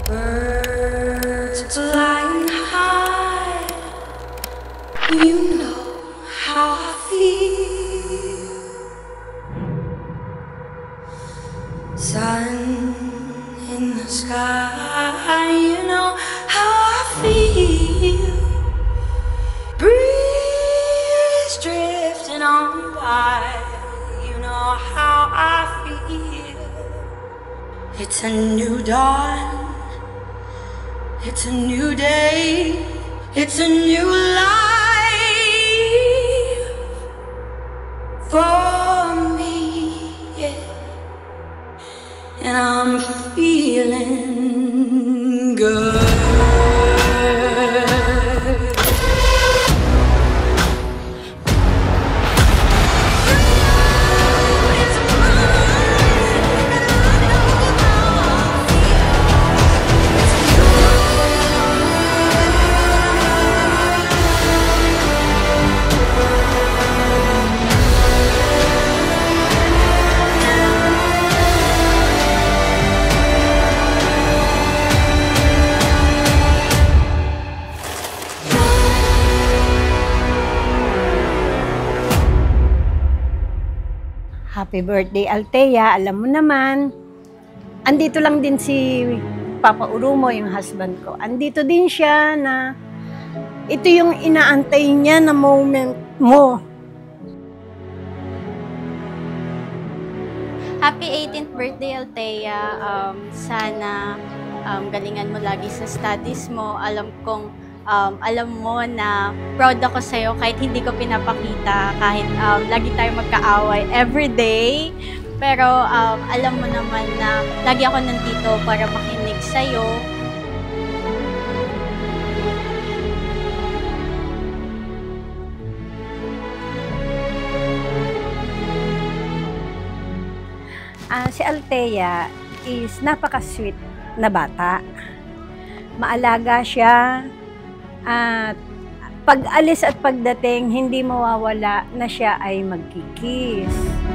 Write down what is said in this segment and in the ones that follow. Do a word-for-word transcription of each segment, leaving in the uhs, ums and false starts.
Birds flying high, you know how I feel. Sun in the sky, you know how I feel. Breeze drifting on by, you know how I feel. It's a new dawn, it's a new day, it's a new life for me, yeah. And I'm feeling good. Happy birthday, Althea. Alam mo naman, andito lang din si Papa Urumo, yung husband ko. Andito din siya na ito yung inaantay niya na moment mo. Happy eighteenth birthday, Althea. Um, sana um, galingan mo lagi sa studies mo. Alam kong Um, alam mo na proud ako sa'yo kahit hindi ko pinapakita, kahit um, lagi tayo magkaaway everyday. Pero um, alam mo naman na lagi ako nandito para makinig sa'yo. Uh, si Althea is napaka-sweet na bata. Maalaga siya. At pag-alis at pagdating, hindi mawawala na siya ay magkikis.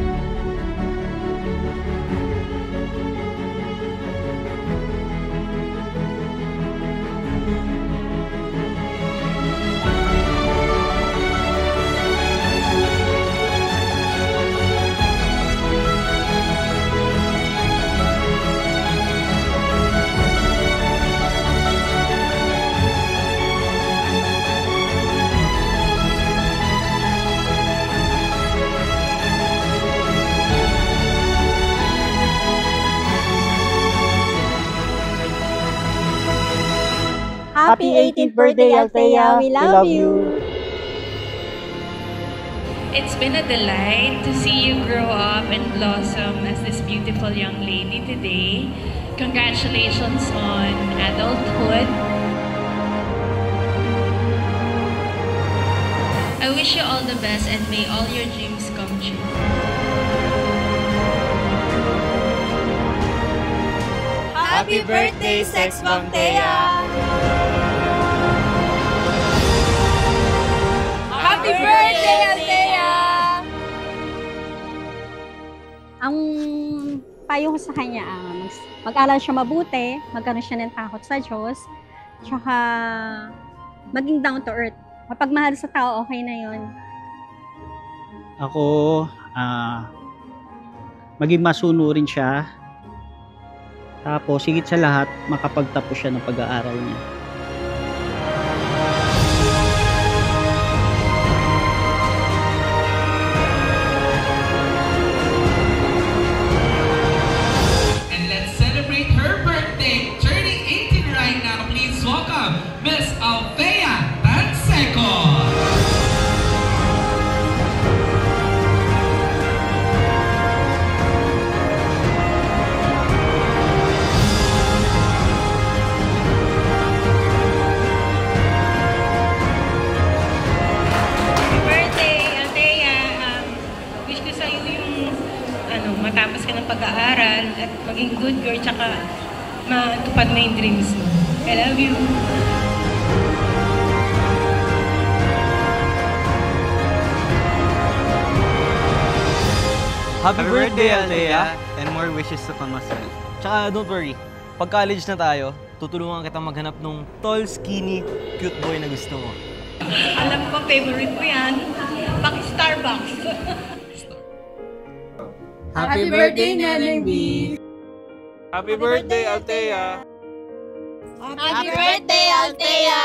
Happy eighteenth birthday, Althea. We love, we love you. It's been a delight to see you grow up and blossom as this beautiful young lady today. Congratulations on adulthood. I wish you all the best and may all your dreams come true. Happy birthday, Sex Bomb Thea! Happy birthday, Althea! Ang payo ko sa kanya, um, mag-aral siya mabuti, magkaroon siya ng takot sa Diyos, tsaka maging down to earth. Mapagmahal sa tao, okay na yon. Ako, uh, maging masunurin siya. Tapos, higit sa lahat, makapagtapos siya ng pag-aaral niya. And let's celebrate her birthday, turning eighteen right now. Please welcome Miss Althea Tanseco. Matapos ka ng pag-aaral at maging good girl, tsaka matupad mo yung dreams mo. I love you! Happy birthday, Althea! And more wishes to come as well. Tsaka don't worry, pag college na tayo, tutulungan kitang maghanap ng tall, skinny, cute boy na gusto mo. Alam ko, favorite ko yan. Paki-Starbucks. Happy birthday, Neneng B! Happy birthday, Althea! Happy birthday, Althea!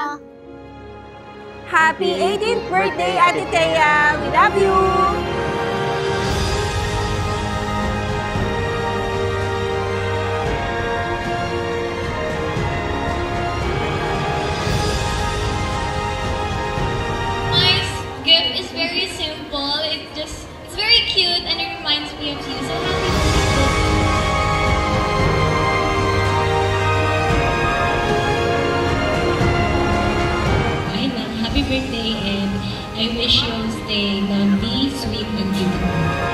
Happy eighteenth birthday, Ate Thea! We love you! My gift is very simple. It's just, it's very cute and it reminds me of you. So happy birthday! Happy birthday, and I wish you'll stay lovely, sweet, and beautiful.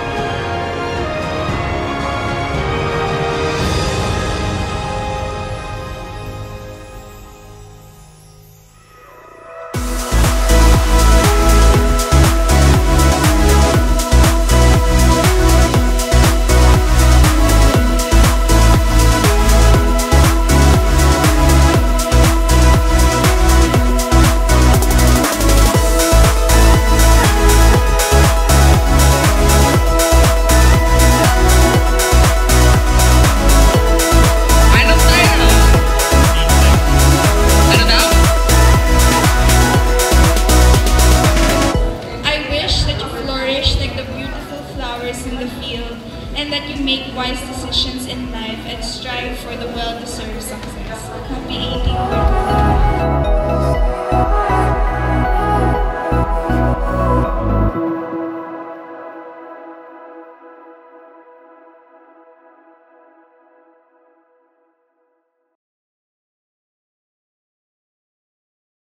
And that you make wise decisions in life and strive for the well-deserved success. Happy eighteenth birthday.